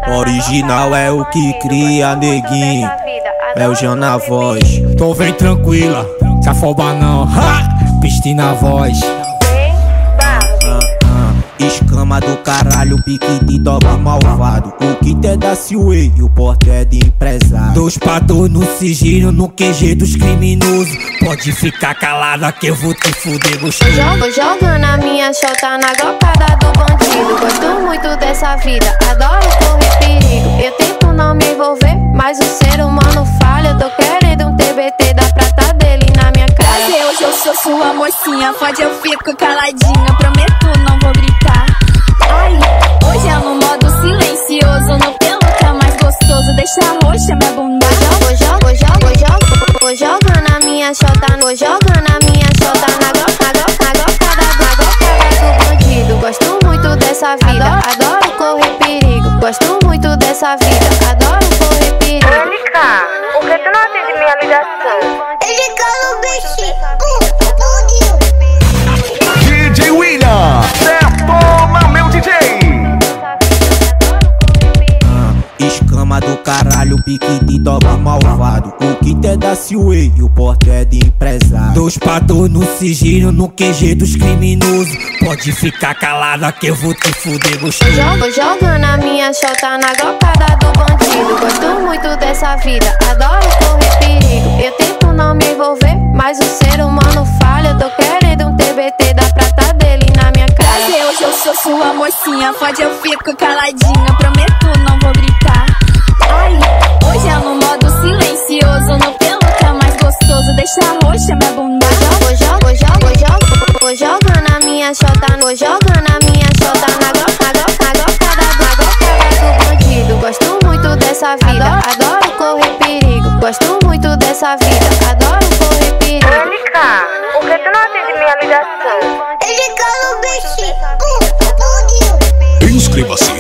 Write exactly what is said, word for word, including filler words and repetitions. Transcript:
Original é o que cria, neguinho. É o Jean na voz. Então vem tranquila, se afoba não. Ha! Piste na voz. Escama do caralho, pique de dog malvado. O kit é da Seaway e o porte é de empresário. Dois patos no sigilo, no Q G dos criminosos. Pode ficar calada que eu vou te fuder gostoso. Jogo jogando a minha chota na gocada do bandido. Gosto muito dessa vida, adoro correr perigo. Eu tento não me envolver, mas o ser humano falha. Eu tô querendo um T B T da prata dele na minha cara. Prazer, hoje eu sou sua mocinha, pode eu fico caladinha, prometo não vou gritar. Ai, hoje é no modo silencioso, no pelo que é mais gostoso. Deixa roxa minha bunda. Jogo, jogo, jogo, jogo, jogo, joga na minha chota, no joga na minha chota na gocada, na gocada, na gocada do bandido. Gosto muito dessa vida, adoro, adoro correr perigo. Gosto muito dessa vida, adoro correr perigo. L K, por que tu não atende minha ligação? Ele cala o bichinho. D J William, detona meu D J. Escama do caralho, pique de dog malvado. O kit é da Seaway e o porte é de empresário. Dois patos no sigilo, no Q G dos criminosos. Pode ficar calada que eu vou te fuder gostoso. Jogo jogando a minha chota na gocada do bandido. Gosto muito dessa vida, adoro correr perigo. Eu tento não me envolver, mas o ser humano falha. Eu tô querendo um T B T da prata dele na minha cara. Prazer, hoje eu sou sua mocinha, pode eu fico caladinha, prometo não vou gritar. Ai, hoje é no modo silencioso, no pelo que é mais gostoso. Deixa roxa minha bunda. Jogo, jogo, jogo, jogo, joga na minha chota, no joga na minha chota na gocada, na gocada, na gocada do bandido. Gosto muito dessa vida, adoro correr perigo. Gosto muito dessa vida, adoro correr perigo. L K, por que tu não atende minha ligação? Ele cala o bichinho. Inscreva-se